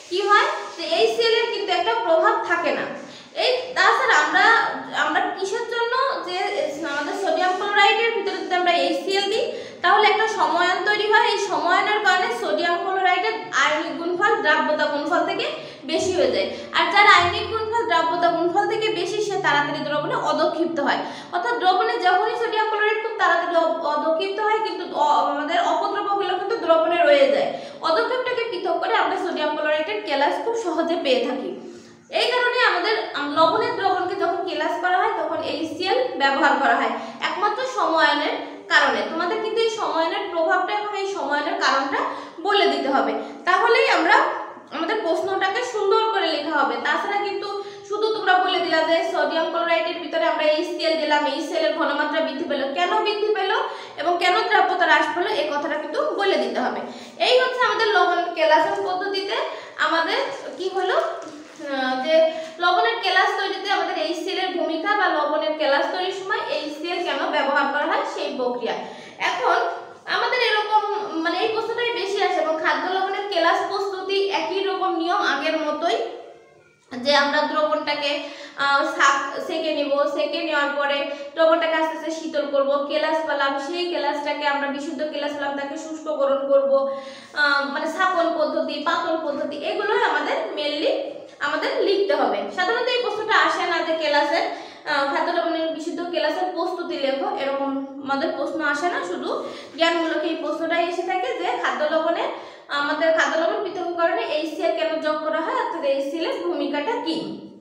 কি হয় যে HCl এর কিন্তু একটা প্রভাব থাকে না। এই তাছাড়া আমরা কিসের জন্য যে আমাদের সোডিয়াম ক্লোরাইডের ভিতরে যদি আমরা HCl দিই তাহলে একটা সময়ন তৈরি হয়, এই সময়নের কারণে সোডিয়াম ক্লোরাইডের আয়নিক গুণফল দ্রাব্যতা গুণফল থেকে বেশি হয়ে যায়। আর যার আয়নিক গুণফল দ্রাব্যতা গুণফল থেকে বেশি সে তাড়াতাড়ি দ্রবণে অধক্ষিপ্ত হয়। অর্থাৎ দ্রবণে যখনই সোডিয়াম ক্লোরাইড খুব তাড়াতাড়ি অধক্ষিপ্ত হয় কিন্তু আমাদের অপদ্রবগুলো কিন্তু দ্রবণে রয়ে যায়। অধক্ষেপটাকে পৃথক করে আমরা সোডিয়াম ক্লোরাইডের কেলাস খুব সহজে পেয়ে থাকি। এই কারণে আমাদের লবণের দ্রবণকে যখন কেলাস করা হয় তখন HCl ব্যবহার করা হয় একমাত্র সময়নের কারণে। তোমাদের কিন্তু এই সময়নের প্রভাবটা এবং এই সময়নের কারণটা বলে দিতে হবে, তাহলেই আমরা আমাদের প্রশ্নটাকে সুন্দর করে লেখা হবে। তাছাড়া কিন্তু শুধু তোমরা বলে দিলা যে সোডিয়াম ক্লোরাইডের ভিতরে আমরা HCl দিলাম, HCl এর ঘনমাত্রা বৃদ্ধি পেল, কেন বৃদ্ধি পেল এবং কেন দ্রাব্যতা হ্রাস পেল এই কথাটা কিন্তু বলে দিতে হবে। এই হচ্ছে আমাদের লবণের কেলাসন পদ্ধতিতে আমাদের কি হলো যে লবণের কেলাস তৈরিতে আমাদের HCl এর ভূমিকা বা লবণের কেলাস তৈরির সময় HCl কেন ব্যবহার করা হয় সেই প্রক্রিয়া। এখন আমাদের এরকম মানে এই প্রশ্নটাই বেশি আসে এবং খাদ্য লবণের কেলাস প্রস্তুতি একই রকম নিয়ম আগের মতোই, যে আমরা দ্রবণটাকে সেকে নিব, সেকে নেওয়ার পরে দ্রবণটাকে আস্তে আস্তে শীতল করব, কেলাস পেলাম, সেই কেলাসটাকে আমরা বিশুদ্ধ কেলাস পেলাম তাকে শুষ্ককরণ করব, মানে ছাঁকন পদ্ধতি, পাতন পদ্ধতি এগুলোই আমাদের মেনলি আমাদের লিখতে হবে। সাধারণত এই প্রশ্নটা আসে না যে কেলাসের খাদ্য লবণের বিশুদ্ধ কেলাসের প্রস্তুতি লেখো, এরকম আমাদের প্রশ্ন আসে না, শুধু জ্ঞানমূলক এই প্রশ্নটাই এসে থাকে যে খাদ্য লবণের আমাদের খাদ্য লবণ পৃথকীকরণে HCl কেন যোগ করা হয় অর্থাৎ HCl এর ভূমিকাটা কি।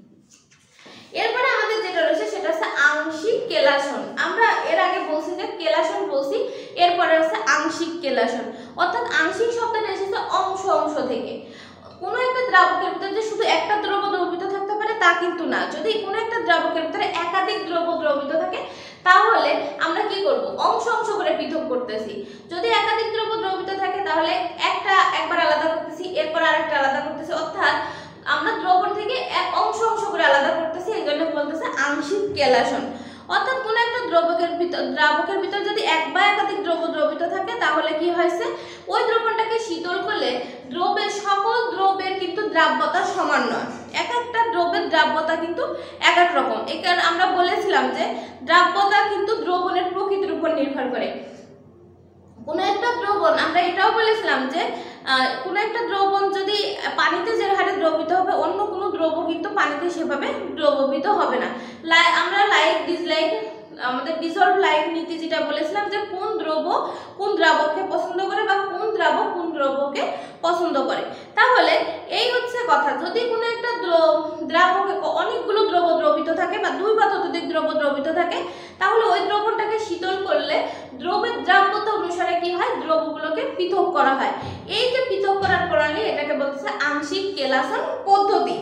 এরপরে আমাদের যেটা রয়েছে সেটা হচ্ছে আংশিক কেলাসন। আমরা এর আগে বলছি যে কেলাসন বলছি, এরপরে হচ্ছে আংশিক কেলাসন, অর্থাৎ আংশিক শব্দটা এসেছে অংশ অংশ থেকে। কোনো একটা দ্রাবকের ভিতরে যে শুধু একটা দ্রব্য দ্রবীত থাকতে পারে তা কিন্তু না, যদি কোনো একটা দ্রাবকের ভিতরে একাধিক দ্রব্য দ্রবীত থাকে তাহলে আমরা কি করব, অংশ অংশ করে পৃথক করতেছি। যদি একাধিক দ্রব্য দ্রবীত থাকে তাহলে একবার আলাদা করতেছি, এরপর আরেকটা আলাদা করতেছি, অর্থাৎ আমরা দ্রবণ থেকে অংশ অংশ করে আলাদা করতেছি, এই জন্য বলতেছে আংশিক কেলাসন। অর্থাৎ কোনো একটা দ্রাবকের ভিতর যদি এক বা একাধিক দ্রব্য দ্রবীত থাকে তাহলে কি হয়েছে, ওই দ্রবণটাকে শীতল করলে সকল দ্রব্যের কিন্তু দ্রাব্যতা সমান নয়, এক একটা দ্রব্যের দ্রাব্যতা কিন্তু এক এক রকম। এই কারণে আমরা বলেছিলাম যে দ্রাব্যতা কিন্তু দ্রবণের প্রকৃতির উপর নির্ভর করে। কোনো একটা দ্রবণ, আমরা এটাও বলেছিলাম যে কোনো একটা দ্রবণ যদি পানিতে যে হারে দ্রবীত হবে অন্য কোনো দ্রব্য কিন্তু পানিতে সেভাবে দ্রবীত হবে না। আমরা লাইক ডিসলাইক আমাদের ডিসলভ লাইক নীতি যেটা বলেছিলাম যে কোন দ্রব্য কোন দ্রাবককে পছন্দ করে বা কোন দ্রাবক কোন দ্রব্যকে পছন্দ করে। তাহলে এই হচ্ছে কথা, যদি কোনো একটা দ্রাবকে অনেকগুলো দ্রব্য দ্রবীত থাকে বা দুই বা ততোধিক দ্রব্য দ্রবীত থাকে তাহলে ওই দ্রবণটাকে শীতল করলে দ্রব্যের দ্রাব্যতা অনুসারে কি হয়, দ্রব্যগুলোকে পৃথক করা হয়। এই যে পৃথক করার প্রণালী এটাকে বলছে আংশিক কেলাসন পদ্ধতি।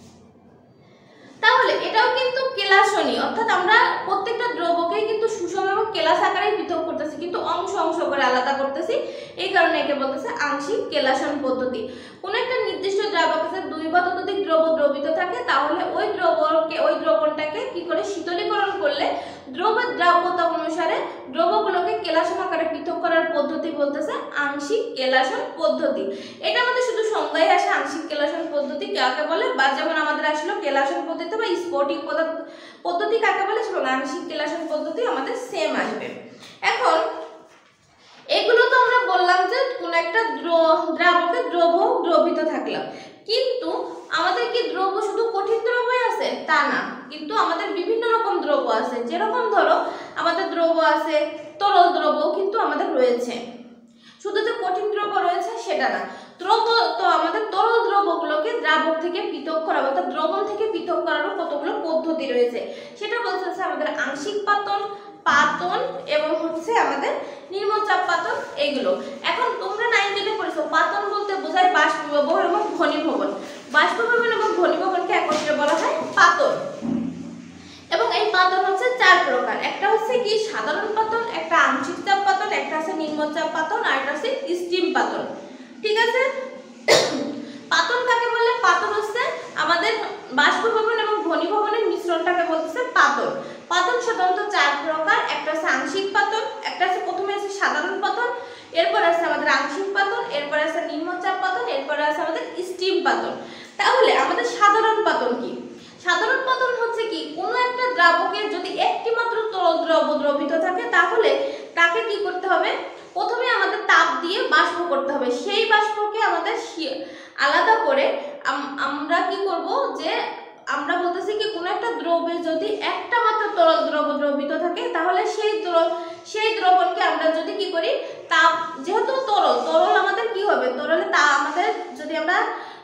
তাহলে এটাও কিন্তু কেলাসনই, অর্থাৎ আমরা প্রত্যেকটা দ্রব্যকেই কিন্তু সুষম এবং কেলাস আকারে পৃথক করতেছি কিন্তু অংশ অংশ করে আলাদা করতেছি, এই কারণে একে বলতেছে আংশিক কেলাসন পদ্ধতি। কোন একটা নির্দিষ্ট দ্রাবকে দুই বা ততোধিক দ্রব্য দ্রবীত থাকে তাহলে ওই দ্রবণটাকে কি করে শীতলীকরণ করলে দ্রব্যের দ্রাব্যতা অনুসারে দ্রব্যগুলোকে কেলাসন আকারে পৃথক করার পদ্ধতি বলতেছে আংশিক কেলাসন পদ্ধতি। এটা আমাদের শুধু সংজ্ঞায় আসে আংশিক কেলাসন পদ্ধতি কাকে বলে, বা যেমন আমাদের আসলো কেলাসন পদ্ধতি বা স্ফটিক পদ্ধতি কাকে বলে, এবং আংশিক কেলাসন পদ্ধতি আমাদের সেম আসবে। এখন এগুলো তো আমরা বললাম যে কোন একটা দ্রাবকে দ্রব্য দ্রবীত থাকলাম, কিন্তু আমাদের কি দ্রব্য শুধু কঠিন দ্রব্যই আছে তা না, কিন্তু আমাদের বিভিন্ন রকম দ্রব্য আছে। যেরকম ধরো আমাদের দ্রব্য আছে তরল দ্রব্য কিন্তু আমাদের রয়েছে, শুধু যে কঠিন দ্রব্য রয়েছে সেটা না, তো আমাদের তরল দ্রব্যগুলোকে দ্রাবক থেকে পৃথক করা অর্থাৎ দ্রবণ থেকে পৃথক করারও কতগুলো পদ্ধতি রয়েছে, সেটা বলতে হচ্ছে আমাদের আংশিক পাতন, পাতন এবং হচ্ছে আমাদের নিম্নচাপ পাতন এইগুলো। এখন তোমরা 9-10 পড়েছো পাতন বলতে বোঝায় বাষ্পীভবন এবং ঘনীভবন। বাষ্পীভবন এবং ঘনীভবনকে একত্রে বলা হয় পাতন। এবং এই পাতন হচ্ছে 4 প্রকার, একটা হচ্ছে কি সাধারণ পাতন, একটা আংশিক চাপ পাতন, একটা আছে নিম্নচাপ পাতন আর একটা হচ্ছে স্টিম পাতন। ঠিক আছে, পাতন কাকে বলে, পাতন হচ্ছে আমাদের বাষ্পীভবন এবং ঘনীভবনের মিশ্রণটাকে বলতেছে পাতন। পাতন সাধারণত 4 প্রকার, একটা হচ্ছে আংশিক পাতন, একটা হচ্ছে প্রথমে আছে সাধারণ পাতন, এরপর আছে আমাদের আংশিক পাতন, এরপর আছে নিম্নচাপ পাতন, এরপর আছে আমাদের স্টিম পাতন। পাতন। তাহলে আমাদের সাধারণ পাতন কি? সাধারণ পাতন হচ্ছে কি, কোনো একটা দ্রাবকে যদি একটি মাত্র তরল দ্রব্য দ্রবীত থাকে তাহলে তাকে কি করতে হবে, প্রথমে আমাদের তাপ দিয়ে বাষ্প করতে হবে। সেই বাষ্পকে আমাদের আলাদা করে আমরা কি করব, যে আমরা বলতেছি কি কোনো একটা দ্রব্যে যদি একটা মাত্র তরল দ্রব্য দ্রবীত থাকে তাহলে সেই দ্রবণকে আমরা যদি কি করি, তাপ, যেহেতু তরল আমাদের কি হবে, তরলে তা আমাদের যদি আমরা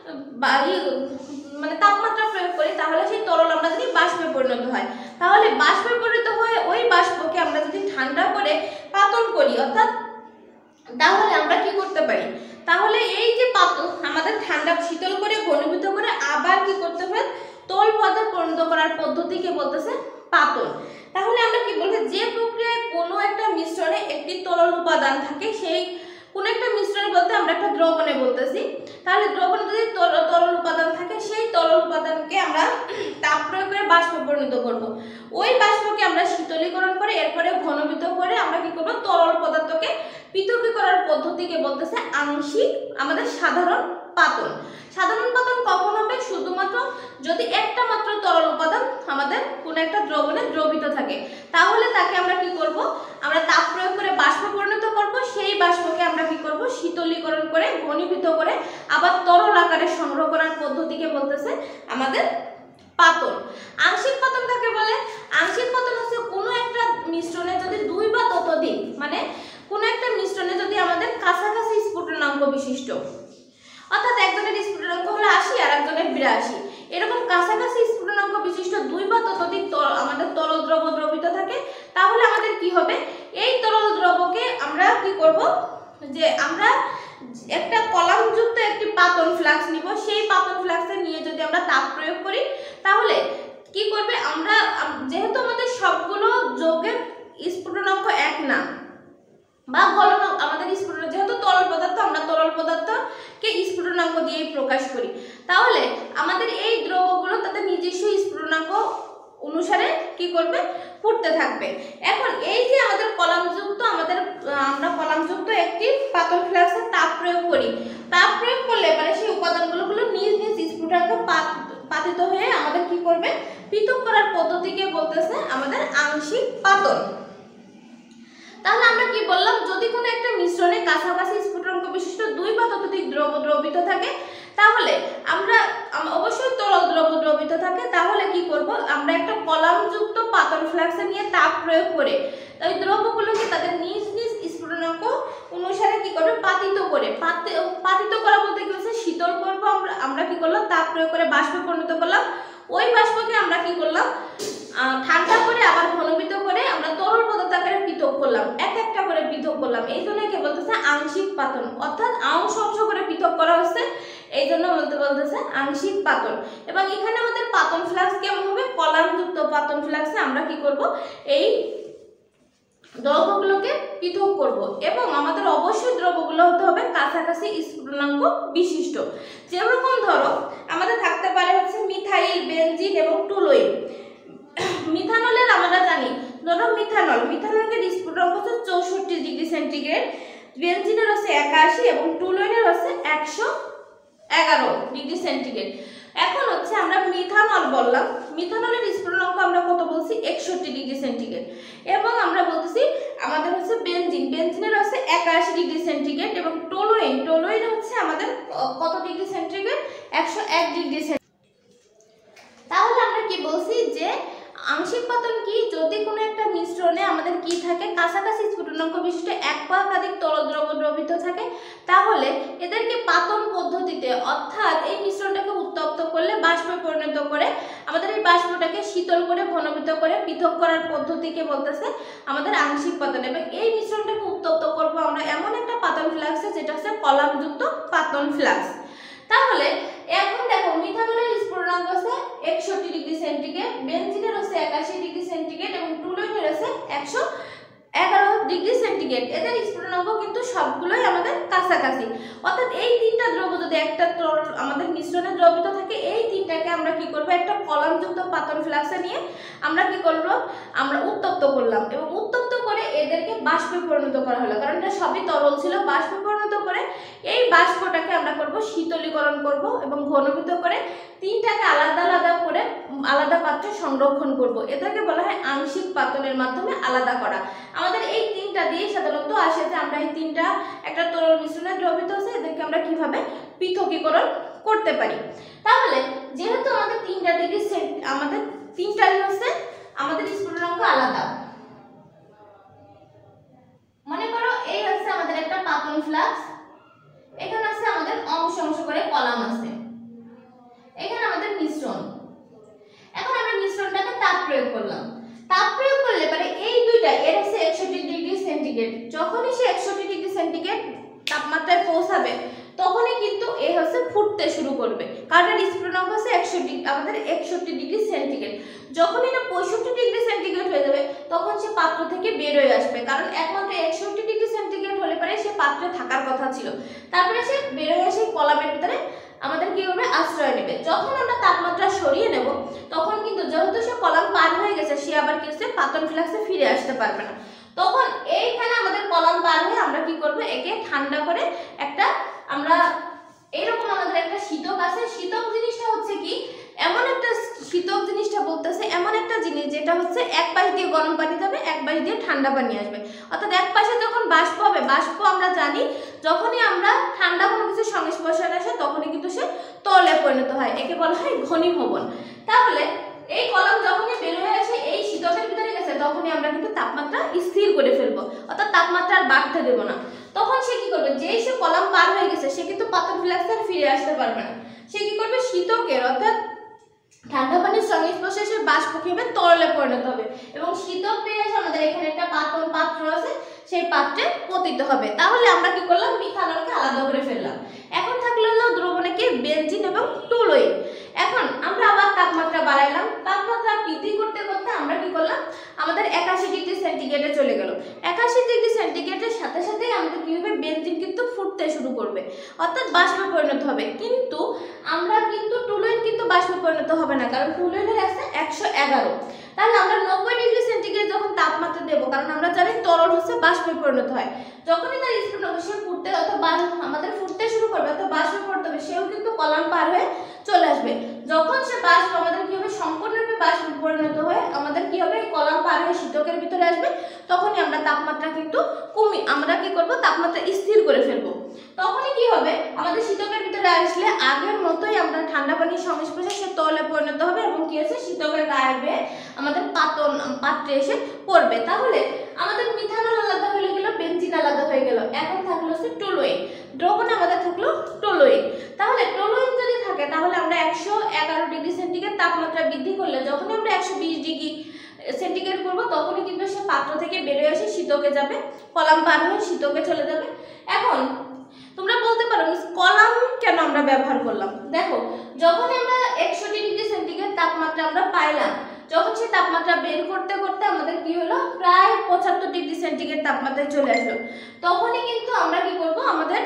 মানে তাপমাত্রা প্রয়োগ করি তাহলে সেই তরল আমরা যদি বাষ্পে পরিণত হয়, তাহলে বাষ্পে পরিণত হয়ে ওই বাষ্পকে আমরা যদি ঠান্ডা করে পাতন করি, অর্থাৎ তাহলে আমরা কি করতে পারি, তাহলে এই যে পাতন আমাদের ঠান্ডা শীতল করে ঘনীভূত করে আবার কি করতে হবে, তরল পদার্থে পরিণত করার পদ্ধতিকে বলতেছে পাতন। তাহলে আমরা কি বলবো, যে প্রক্রিয়ায় কোনো একটা মিশ্রণে একটি তরল উপাদান থাকে, সেই কোনো একটা মিশ্রণে বলতে আমরা একটা দ্রবণে বলতেছি, তাহলে দ্রবণে যদি তরল উপাদান থাকে সেই তরল উপাদানকে আমরা তাপ প্রয়োগ করে বাষ্পে পরিণত করব। ওই বাষ্পকে আমরা শীতলীকরণ করে এরপরে ঘনীভূত করে আমরা কি করব, তরল পদার্থকে পৃথকীকরণ করার পদ্ধতিকে বলতেছে আংশিক আমাদের সাধারণ পাতন। সাধারণ পাতন কখন হবে, শুধুমাত্র যদি একটা মাত্র তরল উপাদান আমাদের কোনো একটা দ্রবণে দ্রবীত থাকে, তাহলে তাকে আমরা কি করব, আমরা তাপ প্রয়োগ করে বাষ্পে পরিণত করব। সেই বাষ্পকে আমরা কি করব, শীতলীকরণ করে ঘনীভূত করে আবার তরল আকারে সংগ্রহ করার পদ্ধতিকে বলতেছে আমাদের পাতন। আংশিক পাতন কাকে বলে? আংশিক পাতন হচ্ছে কোনো একটা মিশ্রণে যদি দুই বা ততোধিক, মানে কোনো একটা মিশ্রণে যদি আমাদের কাছাকাছি স্ফুটনাঙ্ক বিশিষ্ট, অর্থাৎ একজনের স্ফুটনাঙ্ক হলো 80 আর একজনের 82, এরকম কাছাকাছি স্ফুটনাঙ্ক বিশিষ্ট দুই বা ততোধিক আমাদের তরল দ্রব্য দ্রবীত থাকে, তাহলে আমাদের কি হবে, এই তরল দ্রব্যকে আমরা কি করব, যে আমরা একটা কলামযুক্ত একটি পাতন ফ্লাক্স নিব। সেই পাতন ফ্লাক্সে নিয়ে যদি আমরা তাপ প্রয়োগ করি তাহলে কি করবে, আমরা যেহেতু আমাদের সবগুলো যৌগের স্ফুটনাঙ্ক এক না, বা গলনাঙ্ক আমাদের স্ফুটনাঙ্ক, যেহেতু তরল পদার্থ আমরা তরল পদার্থকে স্ফুটনাঙ্ক দিয়েই প্রকাশ করি, তাহলে আমাদের এই দ্রব্যগুলো তাদের নিজস্ব স্ফুটনাঙ্ক অনুসারে কি করবে, ফুটতে থাকবে। এখন এই যে আমাদের কলামযুক্ত আমরা কলামযুক্ত একটি পাতন ফ্লাক্সে তাপ প্রয়োগ করি, তাপ প্রয়োগ করলে মানে সেই উপাদানগুলো নিজ নিজ স্ফুটনাঙ্ক পাতিত হয়ে আমাদের কি করবে, পৃথক করার পদ্ধতিকে বলতেছে আমাদের আংশিক পাতন। তাহলে আমরা কি বললাম, যদি কোনো একটা মিশ্রণে কাছাকাছি স্ফুটনাঙ্ক বিশিষ্ট দুই বা ততোধিক দ্রব্য দ্রবীত থাকে, তাহলে আমরা অবশ্যই তরল দ্রব্য দ্রবীত থাকে, তাহলে কি করব, আমরা একটা কলামযুক্ত পাতন ফ্লাক্সে নিয়ে তাপ প্রয়োগ করে ওই দ্রব্যগুলোকে তাদের নিজ নিজ স্ফুটনাঙ্ক অনুসারে কি করবে, পাতিত করা বলতে কি হচ্ছে, শীতল করব। আমরা কি করলাম, তাপ প্রয়োগ করে বাষ্পে পরিণত করলাম। ওই বাষ্পকে আমরা কি করলাম, ঠান্ডা করে আবার ঘনীভূত করে আমরা তরল পদার্থ আকারে পৃথক করলাম, এক একটা করে পৃথক করলাম। এই জন্য কি বলতেছে আংশিক পাতন, অর্থাৎ অংশ অংশ করে পৃথক করা হচ্ছে, এই জন্য বলতেছে আংশিক পাতন। এবং এখানে আমাদের পাতন ফ্লাক্স কেমন হবে, কলামযুক্ত পাতন ফ্লাক্সে আমরা কি করব, এই দ্রব্যগুলোকে পৃথক করব। এবং আমাদের অবশ্যই দ্রব্যগুলো হতে হবে কাছাকাছি স্ফুটনাঙ্ক বিশিষ্ট। যেরকম ধরো আমাদের থাকতে পারে হচ্ছে মিথাইল, বেনজিন এবং টুলুইন। মিথানলের আমরা জানি, ধরো মিথানলের স্ফুটনাঙ্ক হচ্ছে 64 ডিগ্রি সেন্টিগ্রেড, বেনজিনের হচ্ছে 81 এবং টুলুইনের হচ্ছে 111 ডিগ্রি সেন্টিগ্রেড। এখন হচ্ছে আমরা মিথানল বললাম, মিথানলের স্ফুটনাঙ্ক আমরা কত বলছি, 61 ডিগ্রি সেন্টিগ্রেড। এবং আমরা বলতেছি আমাদের হচ্ছে বেনজিনের হচ্ছে 81 ডিগ্রি সেন্টিগ্রেড এবং টুলুইন হচ্ছে আমাদের কত ডিগ্রি সেন্টিগ্রেড, 101 ডিগ্রি সেন্টিগ্রেড। তাহলে আমরা কি বলছি, যে আংশিক পাতন কি, যদি কোনো একটা মিশ্রণে আমাদের কি থাকে, কাছাকাছি স্ফুটনাঙ্ক বিশিষ্ট এক বা একাধিক তরল দ্রব্য দ্রবীত থাকে, তাহলে এদেরকে পাতন পদ্ধতিতে, অর্থাৎ এই মিশ্রণটাকে উত্তপ্ত করলে বাষ্পে পরিণত করে আমাদের এই বাষ্পটাকে শীতল করে ঘনীভূত করে পৃথক করার পদ্ধতিকে বলতেছে আমাদের আংশিক পাতন। এবং এই মিশ্রণটাকে উত্তপ্ত করব আমরা এমন একটা পাতন ফ্লাক্সে, যেটা হচ্ছে কলামযুক্ত পাতন ফ্লাক্স। তাহলে এখন দেখো, মিথানলের স্ফুটনাঙ্ক হচ্ছে 61 ডিগ্রি সেন্টিগ্রেড, বেনজিনের হচ্ছে 81 ডিগ্রি সেন্টিগ্রেড এবং টুলুইনের হচ্ছে 111 ডিগ্রি সেন্টিগ্রেড। এদের স্ফুটনাঙ্ক কিন্তু সবগুলোই আমাদের কাছাকাছি, অর্থাৎ এই তিনটা দ্রব্য যদি একটা আমাদের মিশ্রণে দ্রবীত থাকে, এই তিনটাকে আমরা কি করব, একটা কলামযুক্ত পাতন ফ্লাক্সে নিয়ে আমরা কি করব, আমরা উত্তপ্ত করলাম। এবং উত্তপ্ত করে এদেরকে বাষ্পে পরিণত করা হলো, কারণ এটা সবই তরল ছিল। বাষ্পে পরিণত করে এই বাষ্পটাকে আমরা করব শীতলীকরণ করব এবং ঘনীভূত করে তিনটাকে আলাদা আলাদা করে আলাদা পাত্রে সংরক্ষণ করব। এটাকে বলা হয় আংশিক পাতনের মাধ্যমে আলাদা করা। আমাদের এই তিনটা দিয়ে সাধারণত আসে যে আমরা এই তিনটা একটা তরল মিশ্রণে দ্রবীভূত হচ্ছে, এদেরকে আমরা কিভাবে পৃথকীকরণ করতে পারি। তাহলে যেহেতু আমাদের তিনটা ডিগ্রি আমাদের তিনটাই হচ্ছে আমাদের স্ফুটনাঙ্ক আলাদা। মনে করো এই হচ্ছে আমাদের একটা পাতন ফ্লাক্স, এখানে আছে আমাদের অংশ অংশ করে কলাম আছে, এখানে আমাদের মিশ্রণ। এখন আমরা মিশ্রণটাকে তাপ প্রয়োগ করলাম। তাপ প্রয়োগ করলে পরে এই দুইটা এর হচ্ছে 61 ডিগ্রি সেন্টিগ্রেড, যখনই সে 61 ডিগ্রি সেন্টিগ্রেড তাপমাত্রায় পৌঁছাবে তখনই কিন্তু এ হচ্ছে ফুটতে শুরু করবে, কারণ এর স্ফুটনাঙ্ক হচ্ছে 61 ডিগ্রি সেন্টিগ্রেড। যখন এটা 65 ডিগ্রি সেন্টিগ্রেড হয়ে যাবে তখন সে পাত্র থেকে বের হয়ে আসবে, কারণ একমাত্র 61 ডিগ্রি সেন্টিগ্রেড হলে পরে সে পাত্রে থাকার কথা ছিল। তারপরে সে বের হয়ে এসে কলামের ভিতরে আমাদের কি হবে আশ্রয় নেবে। যখন আমরা তাপমাত্রা সরিয়ে নেব তখন কিন্তু যেহেতু সে কলাম পার হয়ে গেছে সে আবার কি হচ্ছে পাতন ফ্লাক্সে ফিরে আসতে পারবে না। তখন এইখানে আমাদের কলাম পার হয়ে আমরা কি করব, একে ঠান্ডা করে একটা আমরা এরকম আমাদের একটা শীতক আছে। শীতক জিনিসটা হচ্ছে কি এমন একটা শীতক জিনিসটা বলতেছে এমন একটা জিনিস যেটা হচ্ছে এক পাশ দিয়ে গরম পানি যাবে, এক পাশ দিয়ে ঠান্ডা পানি আসবে। অর্থাৎ এক পাশে যখন বাষ্প হবে, বাষ্প আমরা জানি যখনই আমরা ঠান্ডা কোনো কিছু সংস্পর্শে আসে তখনই কিন্তু সে তরলে পরিণত হয়, একে বলা হয় ঘনীভবন। তাহলে এই কলাম যখনই বের হয়ে আসে এই শীতকের ভিতরে গেছে তখনই আমরা কিন্তু তাপমাত্রা স্থির করে ফেলবো, অর্থাৎ তাপমাত্রা আর বাড়তে দেব না। তখন সে কি করবে, যেই সে কলাম পার হয়ে গেছে সে কিন্তু পাতন ফ্লাক্সে আর ফিরে আসতে পারবে না। সে কি করবে, শীতকের অর্থাৎ ঠান্ডা পানির সংস্পর্শে এসে বাষ্প কি হবে তরলে পরিণত হবে এবং শীতক পেয়ে এসে আমাদের এখানে একটা পাতন পাত্র আছে সেই পাত্রে পতিত হবে। তাহলে আমরা কি করলাম, মিথানলকে আলাদা করে ফেললাম। এখন থাকলো হলো দ্রবণে কি বেনজিন এবং টুলুইন। এখন আমরা আবার তাপমাত্রা বাড়াইলাম, তাপমাত্রা বৃদ্ধি করতে করতে আমরা কি করলাম, আমাদের 81 ডিগ্রি সেন্টিগ্রেডে চলে গেল। 81 ডিগ্রি সেন্টিগ্রেডের সাথে সাথেই আমাদের কি হবে, বেনজিন কিন্তু ফুটতে শুরু করবে অর্থাৎ বাষ্পে পরিণত হবে। কিন্তু আমরা কিন্তু টুলুইন কিন্তু বাষ্পে পরিণত হবে না, কারণ টুলুইনের আছে 111। তাহলে আমরা 90 ডিগ্রি সেন্টিগ্রেড যখন তাপমাত্রা দেব, কারণ আমরা জানি তরল হচ্ছে বাষ্পে পরিণত হয়, যখনই তার স্ফুটনাঙ্ক সে ফুটতে অথবা আমাদের ফুটতে শুরু করবে অথবা বাষ্পে পরিণত হবে, সেও কিন্তু কলাম পার হয়ে চলে আসবে। যখন সে বাষ্প আমাদের কি হবে, সম্পূর্ণরূপে বাষ্পে পরিণত হয়ে আমাদের কি হবে, কলাম পার হয়ে শীতকের ভিতরে আসবে, তখনই আমরা তাপমাত্রা কিন্তু আমরা কি করব, তাপমাত্রা স্থির করে ফেলবো। তখনই কি হবে, আমাদের শীতকের ভিতরে আসলে আগের মতোই আমরা ঠান্ডা পানির সংস্পর্শে সে তরলে পরিণত হবে এবং কি হচ্ছে শীতকের গায়ে বেয়ে আমাদের পাত্রে এসে পড়বে। তাহলে আমাদের মিথানল আলাদা হয়ে গেল, বেনজিন আলাদা হয়ে গেল। এখন থাকলো হচ্ছে টুলুইন, দ্রবণে আমাদের থাকলো টুলুইন। তাহলে টুলুইন যদি থাকে তাহলে আমরা 111 ডিগ্রি সেন্টিগ্রেড তাপমাত্রা বৃদ্ধি করলে যখনই আমরা 120 ডিগ্রি সেন্টিগ্রেড করব তখনই কিন্তু সে পাত্র থেকে বের হয়ে এসে শীতকে যাবে, কলাম পার হয়ে শীতকে চলে যাবে। এখন তোমরা বলতে পারো কলাম কেন আমরা ব্যবহার করলাম। দেখো, যখন আমরা 61 ডিগ্রি সেন্টিগ্রেড তাপমাত্রা আমরা পাইলাম, যখন সেই তাপমাত্রা বের করতে করতে আমাদের কি হলো, প্রায় 75 ডিগ্রি সেন্টিগ্রেড তাপমাত্রায় চলে আসলো, তখনই কিন্তু আমরা কি করব, আমাদের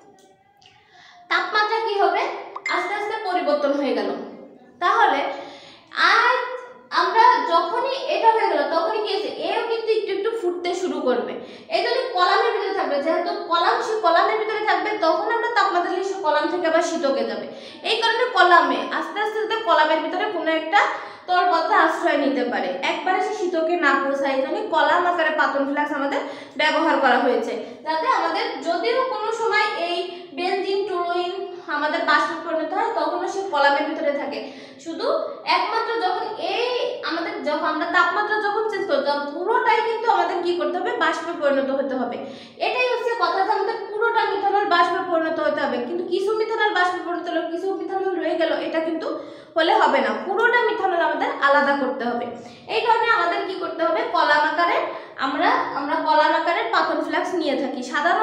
তাপমাত্রা কি হবে, আস্তে আস্তে পরিবর্তন হয়ে গেল। তাহলে আজ আমরা যখনই এটা হয়ে গেল তখনই কি হচ্ছে, এও কিন্তু একটু একটু ফুটতে শুরু করবে। এই জন্য কলামের ভিতরে থাকবে, যেহেতু সে কলামের ভিতরে থাকবে তখন আমরা তাপমাত্রা দিলে সে কলাম থেকে আবার শীতকে যাবে। এই কারণে কলামে আস্তে আস্তে যাতে কলামের ভিতরে কোনো একটা তরলপদার্থ আশ্রয় নিতে পারে, একবারে সে শীতকে না পৌঁছায়, এই জন্য কলাম আকারে পাতন ফ্লাক্স আমাদের ব্যবহার করা হয়েছে, যাতে আমাদের যদিও কোনো সময় এই বেনজিন টুলুইন আমাদের বাষ্পে পরিণত হয় তখনও সে কলামের ভিতরে থাকে। শুধু একমাত্র যখন আমরা তাপমাত্রা যখন চেঞ্জ করব পুরোটাই কিন্তু আমাদের কি করতে হবে, বাষ্পে পরিণত হতে হবে। এটাই হচ্ছে কথা, যে আমাদের পুরোটা মিথানল বাষ্পে পরিণত হতে হবে। কিন্তু কিছু মিথানল বাষ্পে পরিণত হলো, কিছু মিথানল রয়ে গেল, এটা কিন্তু হলে হবে না, পুরোটা মিথানল আমাদের আলাদা করতে হবে। এই কারণে আমাদের কি করতে হবে, কলাম আকারে আমরা কলাম আকারের পাতন ফ্লাক্স নিয়ে থাকি।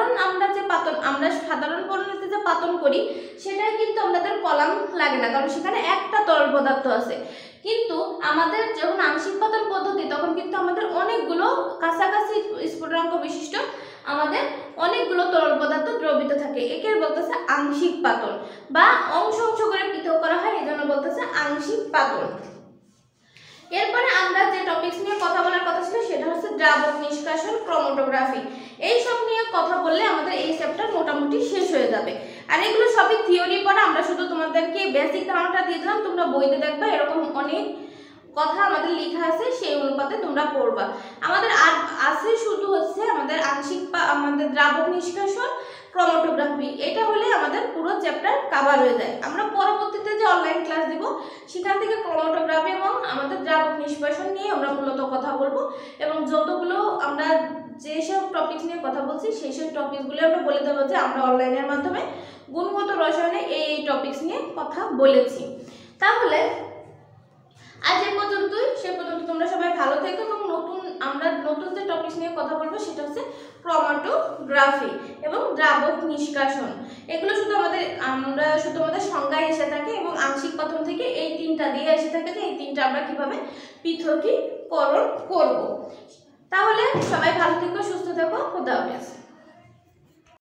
আমরা সাধারণ পদ্ধতিতে যে পাতন করি সেটাই কিন্তু আমাদের কলাম লাগে না, কারণ সেখানে একটা তরল পদার্থ আছে। কিন্তু আমাদের যখন আংশিক পাতন পদ্ধতি তখন কিন্তু আমাদের অনেকগুলো কাছাকাছি স্ফুটনাঙ্ক বিশিষ্ট আমাদের অনেকগুলো তরল পদার্থ দ্রবীভূত থাকে, একে বলতেছে আংশিক পাতন বা অংশ অংশ করে পৃথক করা হয়, এই জন্য বলতেছে আংশিক পাতন। এরপরে আমরা যে টপিকস নিয়ে কথা বলার কথা ছিল সেটা হচ্ছে দ্রাবক নিষ্কাশন, ক্রোমাটোগ্রাফি। এই সব নিয়ে কথা বললে আমাদের এই চ্যাপ্টার মোটামুটি শেষ হয়ে যাবে। আর এগুলো সবই থিওরি পড়া, আমরা শুধু তোমাদেরকে বেসিক ধারণাটা দিয়ে দিলাম, তোমরা বইতে দেখবে এরকম অনেক কথা আমাদের লেখা আছে, সেই অনুপাতে তোমরা পড়বা। আমাদের আর আছে শুধু হচ্ছে আমাদের আংশিক আমাদের দ্রাবক নিষ্কাশন, ক্রোমাটোগ্রাফি, এটা হলে আমাদের পুরো চ্যাপ্টার কভার হয়ে যায়। আমরা পরবর্তীতে যে অনলাইন ক্লাস দিব সেখান থেকে ক্রোমাটোগ্রাফি এবং আমাদের দ্রাবক নিষ্কাশন নিয়ে আমরা মূলত কথা বলবো, এবং যতগুলো আমরা যেসব টপিক নিয়ে কথা বলছি সেই সব টপিকগুলো আমরা বলে দেবো যে আমরা অনলাইনের মাধ্যমে গুণগত রসায়নে এই টপিকস নিয়ে কথা বলেছি। তাহলে আজ এ পর্যন্তই, সে পর্যন্ত তোমরা সবাই ভালো থেকো, এবং আমরা নতুন যে টপিকস নিয়ে কথা বলবো সেটা হচ্ছে ক্রোমাটোগ্রাফি এবং দ্রাবক নিষ্কাশন। এগুলো আমরা শুধু আমাদের সংজ্ঞায় এসে থাকে এবং আংশিক কথন থেকে এই তিনটা দিয়ে এসে থাকে যে এই তিনটা আমরা কিভাবে পৃথকীকরণ করব। তাহলে সবাই ভালো থেকো, সুস্থ থেকো, খোদা হাফেজ।